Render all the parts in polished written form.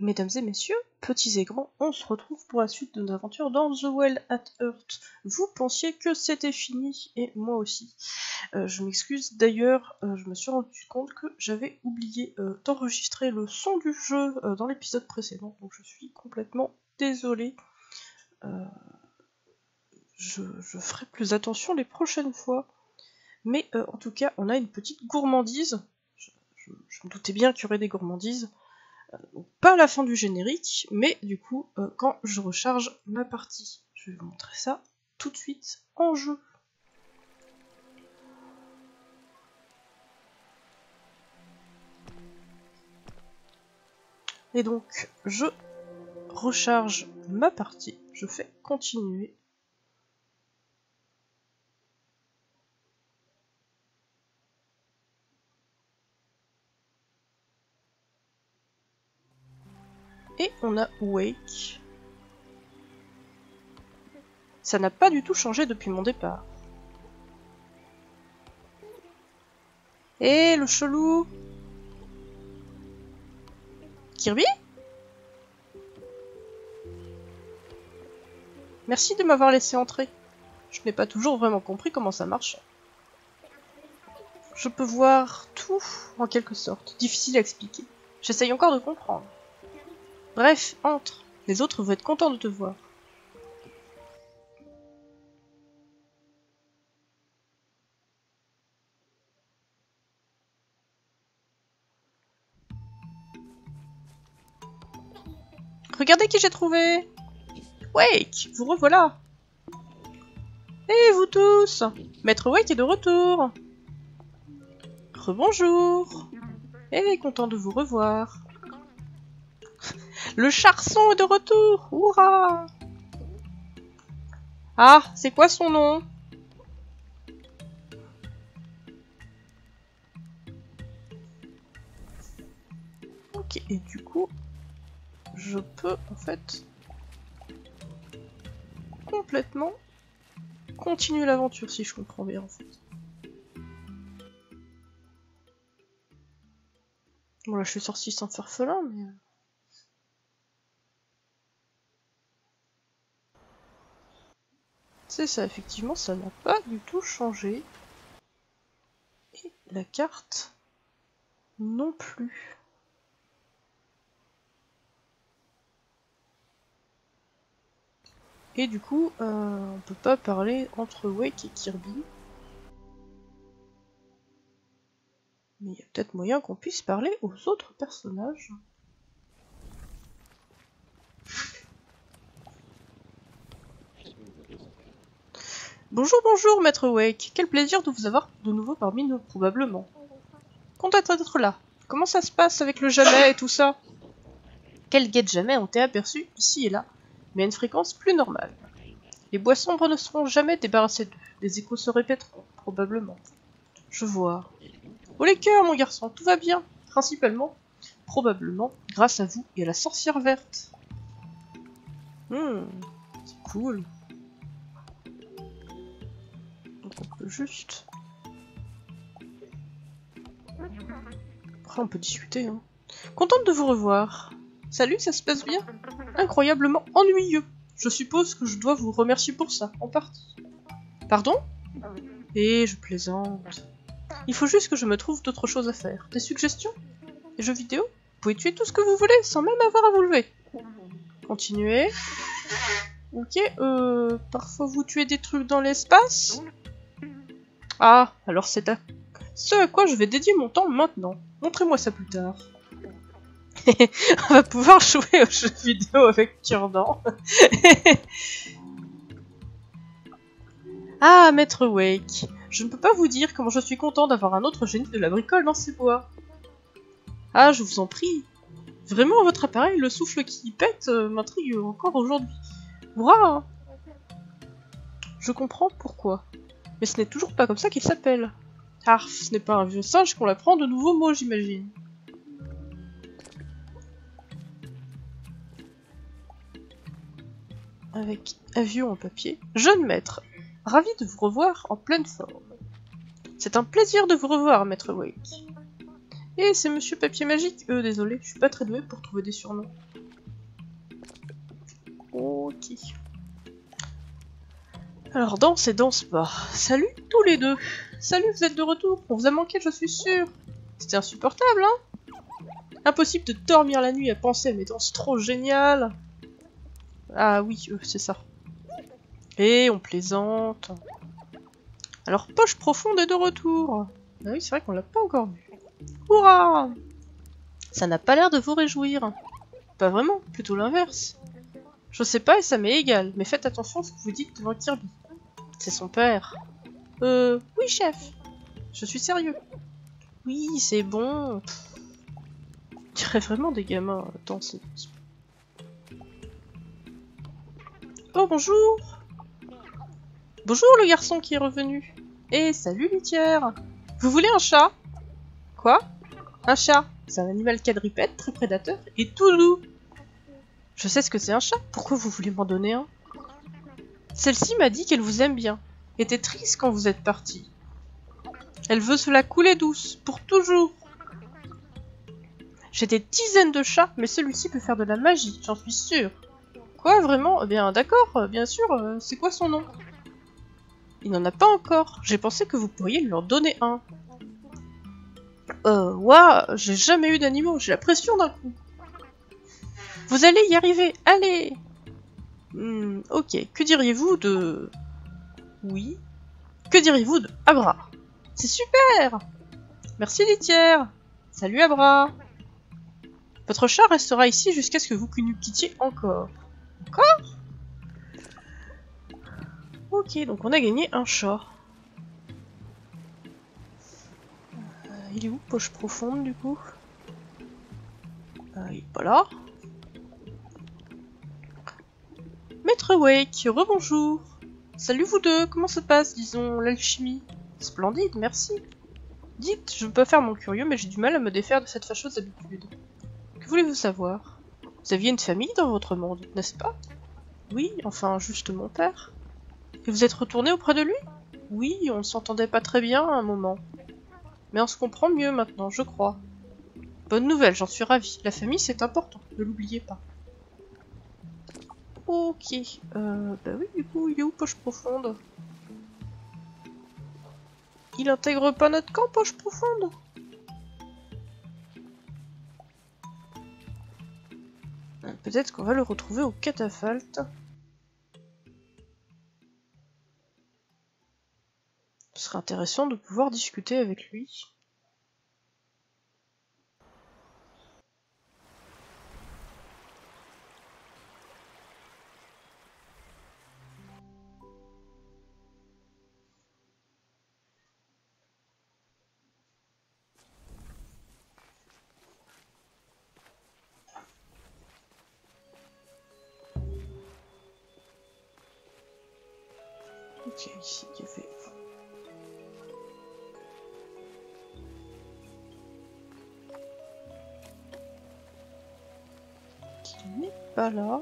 Mesdames et messieurs, petits et grands, on se retrouve pour la suite de nos aventures dans The Well at Earth. Vous pensiez que c'était fini, et moi aussi. Je m'excuse, d'ailleurs, je me suis rendu compte que j'avais oublié d'enregistrer le son du jeu dans l'épisode précédent, donc je suis complètement désolée. Je ferai plus attention les prochaines fois. Mais en tout cas, on a une petite gourmandise. Je me doutais bien qu'il y aurait des gourmandises. Pas à la fin du générique, mais du coup, quand je recharge ma partie. Je vais vous montrer ça tout de suite en jeu. Et donc, je recharge ma partie, je fais continuer. Et on a Wake. Ça n'a pas du tout changé depuis mon départ. Et le chelou Kirby? Merci de m'avoir laissé entrer. Je n'ai pas toujours vraiment compris comment ça marche. Je peux voir tout, en quelque sorte. Difficile à expliquer. J'essaye encore de comprendre. Bref, entre. Les autres vont être contents de te voir. Regardez qui j'ai trouvé! Wake, vous revoilà! Et vous tous! Maître Wake est de retour! Rebonjour! Et content de vous revoir! Le charçon est de retour! Hurrah! Ah, c'est quoi son nom? Ok, et du coup, je peux en fait complètement continuer l'aventure si je comprends bien en fait. Bon là je suis sorti sans farfelin mais... C'est ça, effectivement, ça n'a pas du tout changé. Et la carte non plus. Et du coup, on peut pas parler entre Wake et Kirby. Mais il y a peut-être moyen qu'on puisse parler aux autres personnages. Bonjour, bonjour, Maître Wake. Quel plaisir de vous avoir de nouveau parmi nous, probablement. Content d'être là. Comment ça se passe avec le jamais et tout ça? Quels guettes jamais ont été aperçus ici et là, mais à une fréquence plus normale. Les bois sombres ne seront jamais débarrassés d'eux. Les échos se répéteront, probablement. Je vois. Oh les cœurs, mon garçon, tout va bien. Principalement, probablement, grâce à vous et à la sorcière verte. C'est cool. Donc on peut juste... Après on peut discuter, hein. Contente de vous revoir. Salut, ça se passe bien? Incroyablement ennuyeux. Je suppose que je dois vous remercier pour ça, en partie. Pardon? Eh, je plaisante. Il faut juste que je me trouve d'autres choses à faire. Des suggestions? Des jeux vidéo? Vous pouvez tuer tout ce que vous voulez, sans même avoir à vous lever. Continuez. Ok, parfois vous tuez des trucs dans l'espace? Ah, alors c'est ce à quoi je vais dédier mon temps maintenant. Montrez-moi ça plus tard. On va pouvoir jouer aux jeux vidéo avec Cure-Dent. Ah, Maître Wake, je ne peux pas vous dire comment je suis content d'avoir un autre génie de la bricole dans ces bois. Ah, je vous en prie. Vraiment, votre appareil, le souffle qui pète, m'intrigue encore aujourd'hui. Hurrah! Je comprends pourquoi. Mais ce n'est toujours pas comme ça qu'il s'appelle. Ah, ce n'est pas un vieux singe qu'on apprend de nouveaux mots, j'imagine. Avec avion en papier. Jeune maître, ravi de vous revoir en pleine forme. C'est un plaisir de vous revoir, Maître Wake. Et c'est Monsieur Papier Magique? Désolé, je suis pas très doué pour trouver des surnoms. Ok. Alors danse et danse pas. Salut tous les deux. Salut, vous êtes de retour. On vous a manqué, je suis sûre. C'était insupportable, hein? Impossible de dormir la nuit à penser à mes danses trop géniales. Ah oui, c'est ça. Et on plaisante. Alors, Poche Profonde est de retour. Ah oui, c'est vrai qu'on l'a pas encore vu. Hurrah! Ça n'a pas l'air de vous réjouir. Pas vraiment, plutôt l'inverse. Je sais pas et ça m'est égal, mais faites attention à ce que vous dites devant Kirby. C'est son père. Oui, chef. Je suis sérieux. Oui, c'est bon. On dirait vraiment des gamins. Attends, c'est... Oh, bonjour. Bonjour, le garçon qui est revenu. Eh, salut, litière. Vous voulez un chat? Quoi? Un chat. C'est un animal quadrupède, très prédateur et tout doux. Je sais ce que c'est un chat. Pourquoi vous voulez m'en donner un? Celle-ci m'a dit qu'elle vous aime bien. Était triste quand vous êtes parti. Elle veut se la couler douce, pour toujours. J'ai des dizaines de chats, mais celui-ci peut faire de la magie, j'en suis sûre. Quoi, vraiment? Eh bien, d'accord, bien sûr, c'est quoi son nom? Il n'en a pas encore. J'ai pensé que vous pourriez lui en donner un. Ouah, j'ai jamais eu d'animaux, j'ai la pression d'un coup. Vous allez y arriver, allez! Ok, que diriez-vous de... Oui. Que diriez-vous de Abra? C'est super! Merci litière! Salut Abra! Votre chat restera ici jusqu'à ce que vous nous quittiez encore. Encore? Ok, donc on a gagné un chat. Il est où, Poche Profonde, du coup? Il est pas là. Maître Wake, rebonjour. Salut vous deux, comment se passe, disons, l'alchimie? Splendide, merci. Dites, je peux faire mon curieux, mais j'ai du mal à me défaire de cette fâcheuse habitude. Que voulez-vous savoir? Vous aviez une famille dans votre monde, n'est-ce pas? Oui, enfin, juste mon père. Et vous êtes retourné auprès de lui? Oui, on ne s'entendait pas très bien à un moment. Mais on se comprend mieux maintenant, je crois. Bonne nouvelle, j'en suis ravie. La famille, c'est important, ne l'oubliez pas. Ok, bah oui, du coup, il est où, Poche Profonde? Il intègre pas notre camp, Poche Profonde? Peut-être qu'on va le retrouver au catafalque. Ce serait intéressant de pouvoir discuter avec lui. Ok, ici, il y avait... Il n'est pas là.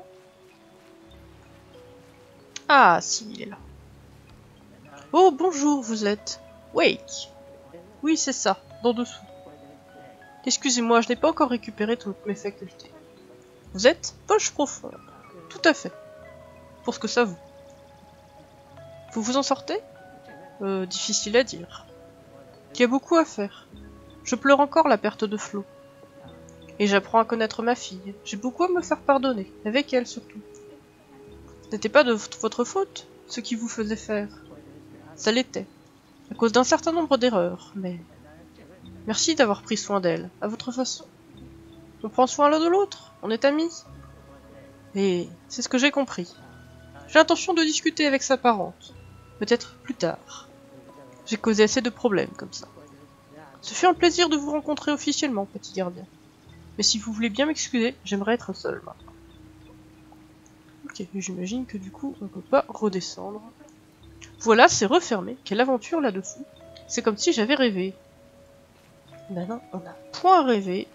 Ah, si, il est là. Oh, bonjour, vous êtes... Wake. Oui, c'est ça, d'en dessous. Excusez-moi, je n'ai pas encore récupéré toutes mes facultés. Vous êtes Poche Profonde. Tout à fait. Pour ce que ça vaut. Vous vous en sortez? Difficile à dire. Il y a beaucoup à faire. Je pleure encore la perte de Flo. Et j'apprends à connaître ma fille. J'ai beaucoup à me faire pardonner, avec elle surtout. Ce n'était pas de votre faute, ce qui vous faisait faire. Ça l'était, à cause d'un certain nombre d'erreurs, mais... Merci d'avoir pris soin d'elle, à votre façon. On prend soin l'un de l'autre, on est amis. Et c'est ce que j'ai compris. J'ai l'intention de discuter avec sa parente. Peut-être plus tard. J'ai causé assez de problèmes comme ça. Ce fut un plaisir de vous rencontrer officiellement, petit gardien. Mais si vous voulez bien m'excuser, j'aimerais être seul maintenant. Ok, j'imagine que du coup, on ne peut pas redescendre. Voilà, c'est refermé. Quelle aventure là-dessous. C'est comme si j'avais rêvé. Maintenant, on n'a point rêvé.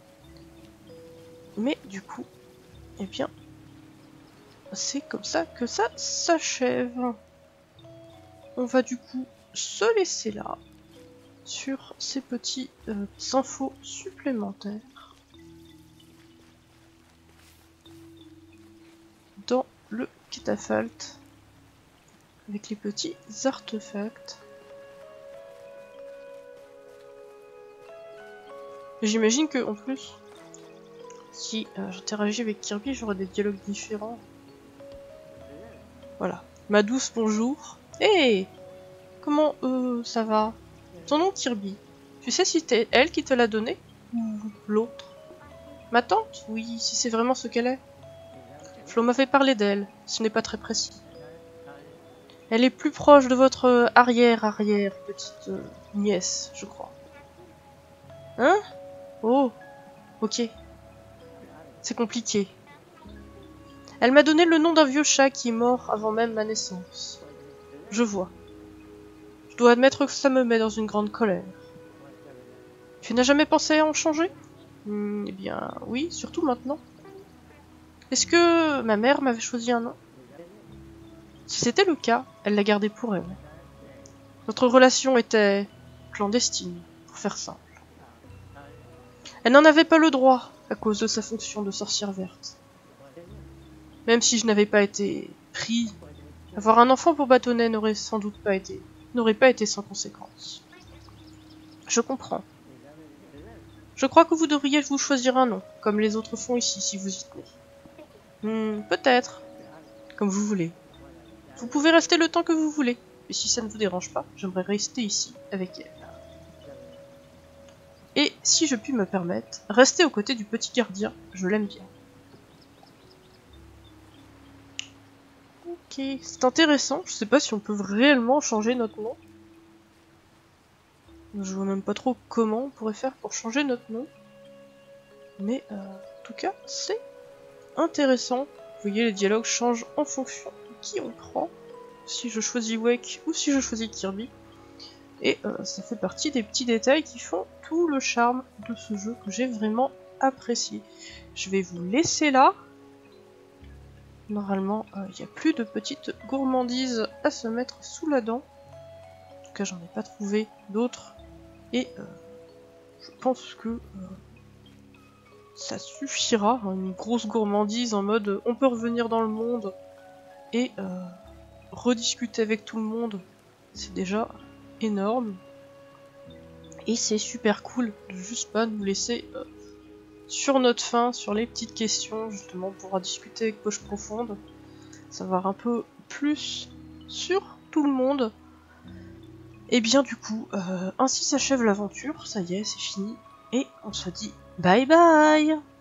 Mais du coup, eh bien, c'est comme ça que ça s'achève. On va du coup se laisser là, sur ces petits infos supplémentaires. Dans le catafalque avec les petits artefacts. J'imagine que en plus, si j'interagis avec Kirby, j'aurai des dialogues différents. Voilà. Ma douce, bonjour. Hey! Comment ça va? Ton nom Kirby. Tu sais si c'était elle qui te l'a donné? Ou l'autre? Ma tante? Oui, si c'est vraiment ce qu'elle est. Flo m'avait parlé d'elle. Ce n'est pas très précis. Elle est plus proche de votre arrière-arrière petite nièce, je crois. Hein? Oh, ok. C'est compliqué. Elle m'a donné le nom d'un vieux chat qui est mort avant même ma naissance. Je vois. Je dois admettre que ça me met dans une grande colère. Tu n'as jamais pensé à en changer? Eh bien, oui, surtout maintenant. Est-ce que ma mère m'avait choisi un nom? Si c'était le cas, elle l'a gardé pour elle. Notre relation était clandestine, pour faire simple. Elle n'en avait pas le droit, à cause de sa fonction de sorcière verte. Même si je n'avais pas été pris, avoir un enfant pour bâtonnet n'aurait sans doute pas été sans conséquence. Je comprends. Je crois que vous devriez vous choisir un nom, comme les autres font ici, si vous y tenez. Peut-être. Comme vous voulez. Vous pouvez rester le temps que vous voulez, et si ça ne vous dérange pas, j'aimerais rester ici, avec elle. Et, si je puis me permettre, rester aux côtés du petit gardien, je l'aime bien. Ok, c'est intéressant, je sais pas si on peut réellement changer notre nom. Je vois même pas trop comment on pourrait faire pour changer notre nom. Mais en tout cas, c'est intéressant. Vous voyez, les dialogues changent en fonction de qui on prend. Si je choisis Wake ou si je choisis Kirby. Et ça fait partie des petits détails qui font tout le charme de ce jeu que j'ai vraiment apprécié. Je vais vous laisser là. Normalement, il n'y a plus de petites gourmandises à se mettre sous la dent. En tout cas, j'en ai pas trouvé d'autres. Et je pense que ça suffira. Une grosse gourmandise en mode on peut revenir dans le monde et rediscuter avec tout le monde. C'est déjà énorme. Et c'est super cool de juste pas nous laisser sur notre faim, sur les petites questions. Justement, on pourra discuter avec Poche Profonde. Savoir un peu plus sur tout le monde. Et bien du coup, ainsi s'achève l'aventure, ça y est, c'est fini, et on se dit bye bye!